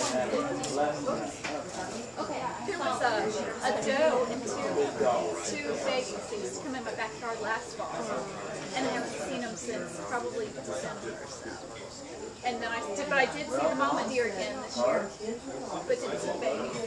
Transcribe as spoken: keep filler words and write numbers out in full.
Okay, there was a, a doe and two, two babies. They used to come in my backyard last fall, and I haven't seen them since probably December or so. And then I did, but I did see the mama deer again this year, but didn't see the babies.